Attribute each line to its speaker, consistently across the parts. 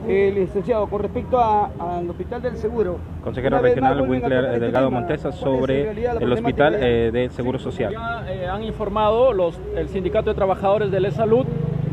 Speaker 1: Licenciado, con respecto al Hospital del Seguro.
Speaker 2: Consejero regional Winkler Delgado Montesa sobre el Hospital del Seguro Social.
Speaker 3: Ya han informado el Sindicato de Trabajadores de Salud.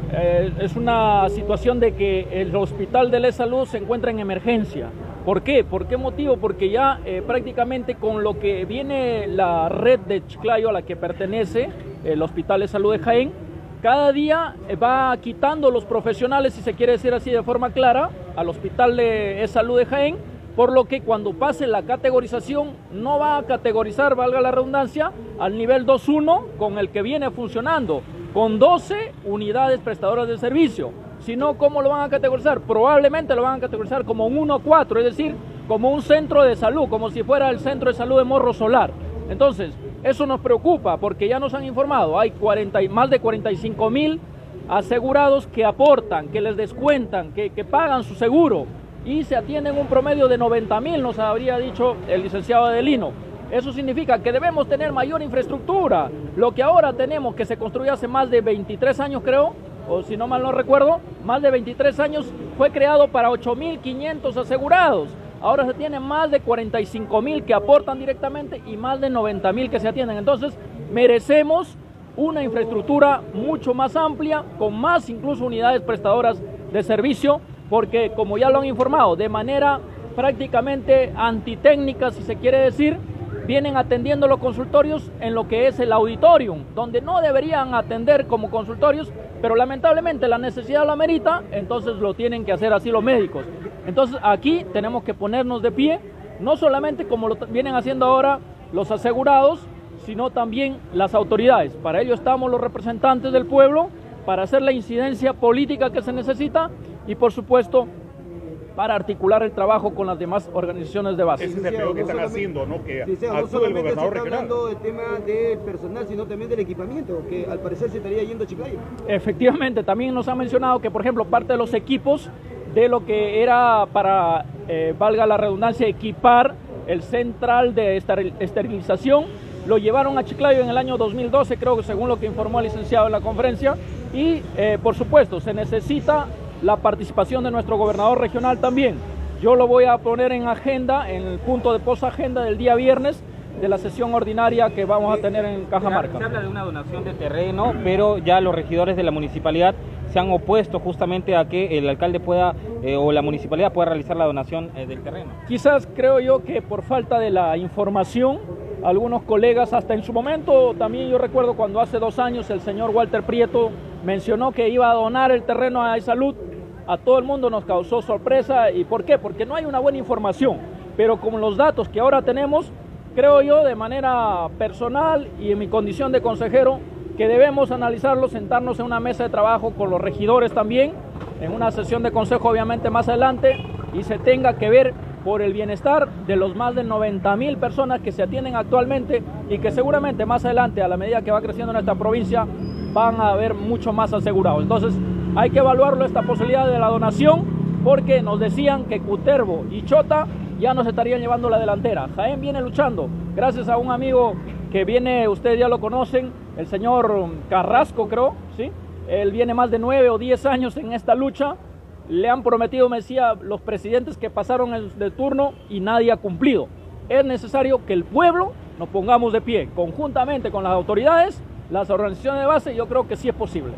Speaker 3: Es una situación de que el Hospital de Salud se encuentra en emergencia. ¿Por qué? ¿Por qué motivo? Porque ya prácticamente con lo que viene la red de Chiclayo a la que pertenece el Hospital de Salud de Jaén, cada día va quitando los profesionales, si se quiere decir así de forma clara, al Hospital de Salud de Jaén, por lo que cuando pase la categorización no va a categorizar, valga la redundancia, al nivel 2.1 con el que viene funcionando, con 12 unidades prestadoras de servicio, sino ¿cómo lo van a categorizar? Probablemente lo van a categorizar como un 1.4, es decir, como un centro de salud, como si fuera el centro de salud de Morro Solar. Entonces, eso nos preocupa porque ya nos han informado, hay más de 45.000 asegurados que aportan, que les descuentan, que pagan su seguro y se atienden un promedio de 90.000, nos habría dicho el licenciado Adelino. Eso significa que debemos tener mayor infraestructura. Lo que ahora tenemos, que se construyó hace más de 23 años creo, o si no mal no recuerdo, más de 23 años fue creado para 8.500 asegurados. Ahora se tienen más de 45.000 que aportan directamente y más de 90.000 que se atienden. Entonces, merecemos una infraestructura mucho más amplia, con más incluso unidades prestadoras de servicio, porque como ya lo han informado, de manera prácticamente antitécnica, si se quiere decir, vienen atendiendo los consultorios en lo que es el auditorium, donde no deberían atender como consultorios, pero lamentablemente la necesidad lo amerita, entonces lo tienen que hacer así los médicos. Entonces aquí tenemos que ponernos de pie, no solamente como lo vienen haciendo ahora los asegurados, sino también las autoridades. Para ello estamos los representantes del pueblo, para hacer la incidencia política que se necesita y por supuesto para articular el trabajo con las demás organizaciones de base.
Speaker 4: Ese es el pedido que están haciendo, ¿no? Que
Speaker 1: no solamente se está hablando del tema del personal, sino también del equipamiento, que al parecer se estaría yendo a Chiclayo. Efectivamente, también nos han mencionado que, por ejemplo, parte de los equipos de lo que era para, valga la redundancia, equipar el central de esterilización, lo llevaron a Chiclayo en el año 2012, creo que según lo que informó el licenciado en la conferencia, y por supuesto se necesita la participación de nuestro gobernador regional también. Yo lo voy a poner en agenda, en el punto de posagenda del día viernes de la sesión ordinaria que vamos a tener en Cajamarca.
Speaker 2: Se habla de una donación de terreno, pero ya los regidores de la municipalidad se han opuesto justamente a que el alcalde pueda o la municipalidad pueda realizar la donación del terreno.
Speaker 3: Quizás creo yo que por falta de la información, algunos colegas hasta en su momento, también yo recuerdo cuando hace 2 años el señor Walter Prieto mencionó que iba a donar el terreno a Salud, a todo el mundo nos causó sorpresa. ¿Y por qué? Porque no hay una buena información, pero con los datos que ahora tenemos, creo yo de manera personal y en mi condición de consejero, que debemos analizarlo, sentarnos en una mesa de trabajo con los regidores también, en una sesión de consejo obviamente más adelante, y se tenga que ver por el bienestar de los más de 90.000 personas que se atienden actualmente y que seguramente más adelante, a la medida que va creciendo nuestra provincia, van a haber mucho más asegurados. Entonces hay que evaluarlo esta posibilidad de la donación, porque nos decían que Cutervo y Chota ya nos estarían llevando la delantera. Jaén viene luchando, gracias a un amigo que viene, ustedes ya lo conocen, el señor Carrasco creo, ¿sí? Él viene más de 9 o 10 años en esta lucha. Le han prometido, me decía, los presidentes que pasaron de turno y nadie ha cumplido. Es necesario que el pueblo nos pongamos de pie, conjuntamente con las autoridades, las organizaciones de base, yo creo que sí es posible.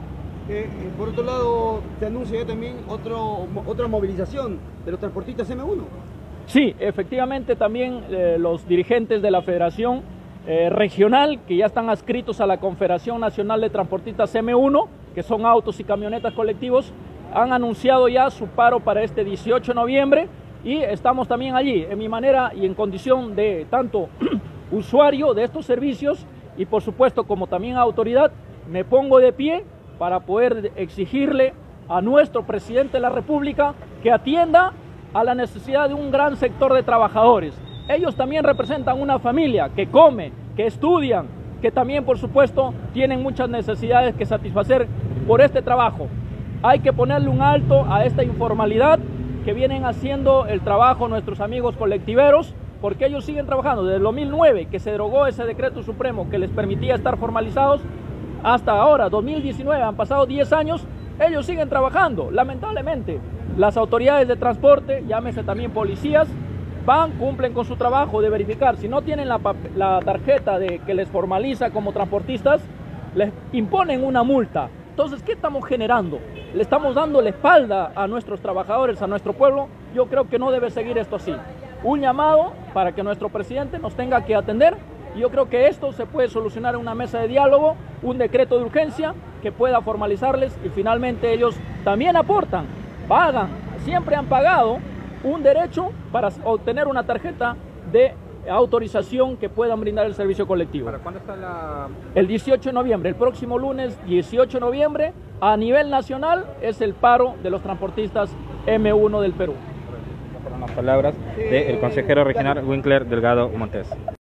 Speaker 1: Por otro lado, se anuncia ya también otra movilización de los transportistas M1.
Speaker 3: Sí, efectivamente también los dirigentes de la Federación Regional, que ya están adscritos a la Confederación Nacional de Transportistas M1, que son autos y camionetas colectivos, han anunciado ya su paro para este 18 de noviembre y estamos también allí, en mi manera y en condición de tanto usuario de estos servicios y por supuesto como también autoridad, me pongo de pie para poder exigirle a nuestro presidente de la República que atienda a la necesidad de un gran sector de trabajadores. Ellos también representan una familia que come, que estudian, que también por supuesto tienen muchas necesidades que satisfacer por este trabajo. Hay que ponerle un alto a esta informalidad que vienen haciendo el trabajo nuestros amigos colectiveros, porque ellos siguen trabajando desde el 2009, que se derogó ese decreto supremo que les permitía estar formalizados, hasta ahora, 2019, han pasado 10 años, ellos siguen trabajando. Lamentablemente, Las autoridades de transporte, llámese también policías, cumplen con su trabajo de verificar. Si no tienen la tarjeta que les formaliza como transportistas, les imponen una multa. Entonces, ¿qué estamos generando? ¿Le estamos dando la espalda a nuestros trabajadores, a nuestro pueblo? Yo creo que no debe seguir esto así. Un llamado para que nuestro presidente nos tenga que atender. Yo creo que esto se puede solucionar en una mesa de diálogo, un decreto de urgencia que pueda formalizarles y finalmente ellos también aportan, pagan, siempre han pagado un derecho para obtener una tarjeta de autorización que puedan brindar el servicio colectivo.
Speaker 2: ¿Para cuándo está la...?
Speaker 3: El 18 de noviembre, el próximo lunes 18 de noviembre, a nivel nacional es el paro de los transportistas M1 del Perú.
Speaker 2: Por unas palabras del consejero regional Winkler Delgado Montes.